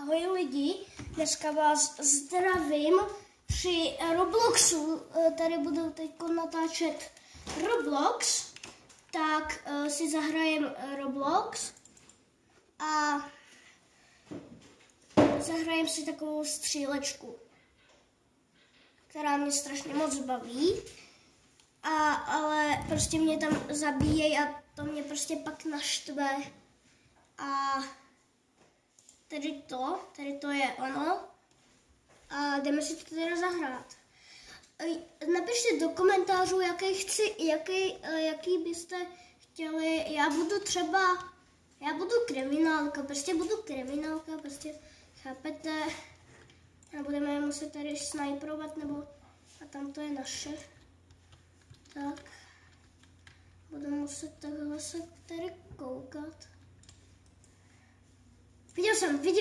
Ahoj lidi, dneska vás zdravím při Robloxu. Tady budu teď natáčet Roblox, tak si zahrajem Roblox a zahrajem si takovou střílečku, která mě strašně moc baví, ale prostě mě tam zabíjejí a to mě prostě pak naštve. A tady to je ono a jdeme si to teda zahrát. Napište do komentářů, jaký byste chtěli. Já budu kriminálka, prostě chápete, a budeme muset tady snajprovat, a tam to je naše. Tak, budu muset takhle se tady koukat. Viděl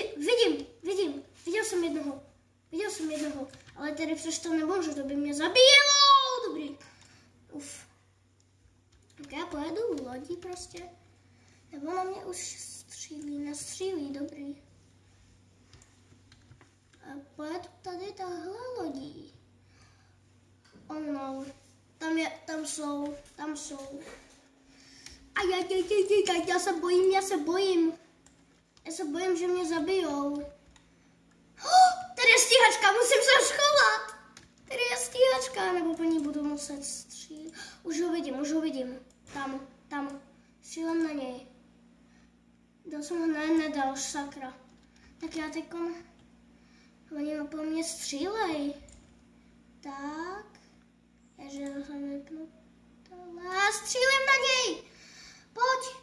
jsem jednoho, ale tady přesto nemůžu, to by mě zabíjelo, dobrý. Uf. Tak já pojedu lodí prostě, nebo na mě už nestřílí, dobrý. A pojedu tady tahle lodí. Oh no, tam jsou. A já se bojím. Já se bojím, že mě zabijou. Tady je stíhačka, musím se schovat. Tady je stíhačka, nebo po ní budu muset střílet. Už ho vidím. Tam. Střílem na něj. Dal jsem ho, nedal, sakra. Tak já teďkom, oni po mně střílej. Tak. Já jsem vypnu. Střílím na něj. Pojď.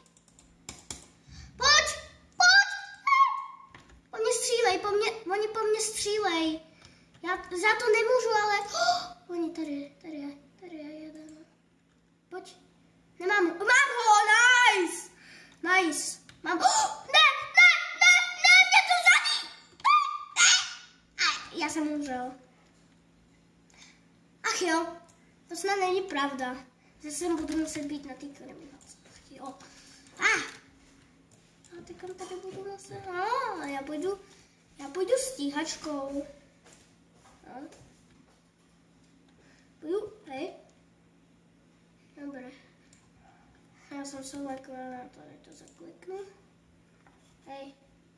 Oni po mně střílej. Já za to nemůžu, ale... Oni tady je jeden. Pojď. Nemám ho. Mám ho, nice. Mám ho. Ne, mě to zabí. Ne. Já jsem umřel. Ach jo, to snad není pravda. Zase budu muset být na té kriminaci. Jo. A teďka tady budu muset... Já půjdu stíhačkou. Hej. Dobré. Já jsem se lekla, tady to zakliknu. Hej.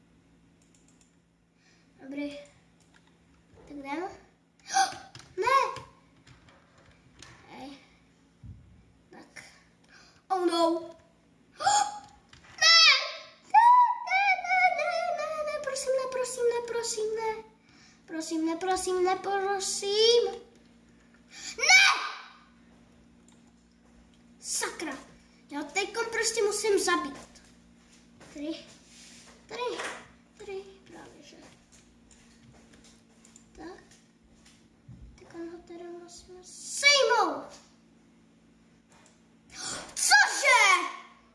Dobrý. Tak jdeme. Ne! Hej. Tak. Oh no! Prosím. Ne! Sakra. Já teďkom prostě musím zabít. Tady, právě že. Tak. Teďkom ho tady musíme sejmout. Cože?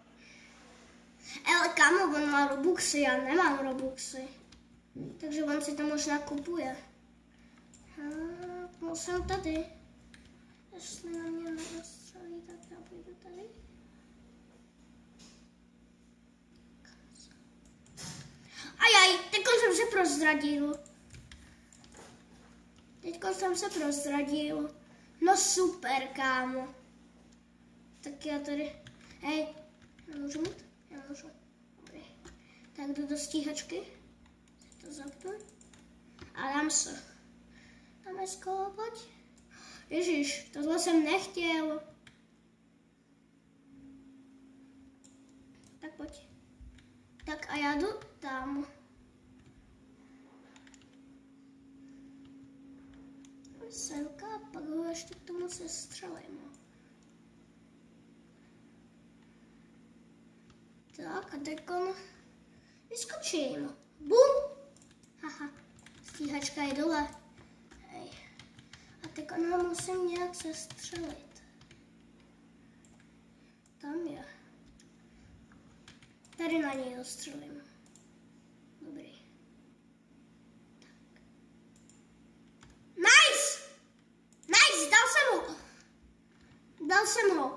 Ale kámo, on má Robuxy, já nemám Robuxy. Takže on si to možná kupuje. Musím tady. Jestli na mě nedostřelí, tak já půjdu tady. Ajaj, teďko jsem se prozradil. No super, kámo. Tak já tady. Hej, nemůžu mít? Já můžu. Dobrý. Tak jdu do stíhačky. To zapnu. A dám se. Dáme pojď. Ježiš, tohle jsem nechtěl. Tak pojď. Tak a já jdu tam. Selka a pak ho ještě k tomu sestřelím. Tak a teďkon vyskočím. Bum! Haha, stíhačka je dole. Hej. A teď ho musím nějak sestřelit. Tam je. Tady na něj dostřelím. Dobrý. Tak. Nice! Dal jsem ho.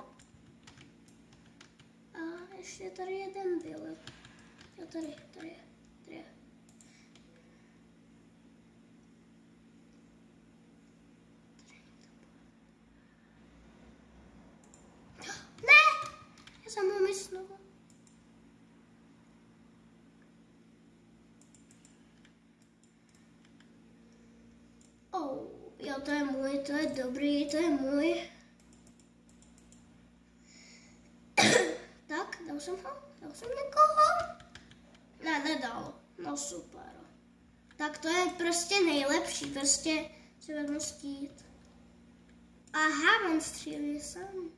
A ještě tady jeden byl. Jo, tady je. znovu. Oh, jo, to je můj, to je dobrý, to je můj. Tak, dal jsem ho? Dal jsem někoho? Ne, nedal. No super. Tak to je prostě nejlepší, prostě si vezmu skýt. Aha, on střílí sem.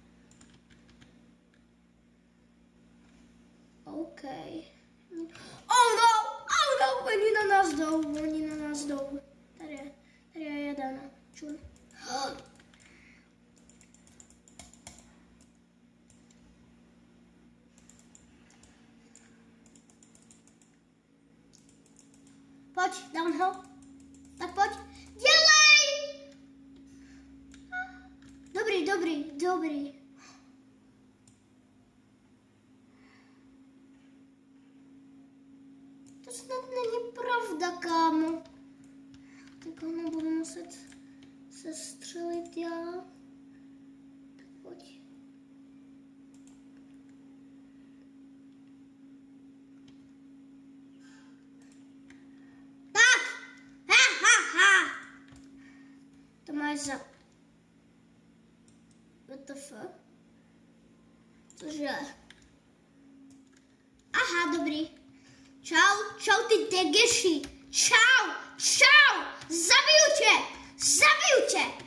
OK. Oh no, oni na nás jdou, Tady je jeden, čun. Pojď, dám ho. Tak pojď. Dělej! Dobrý. To snad není pravda, kámo. Tak ono budu muset se střelit já. Tak pojď. To máš za... WTF? Cože? Aha, dobrý. Čau ty degeši. Čau. Zabiju tě.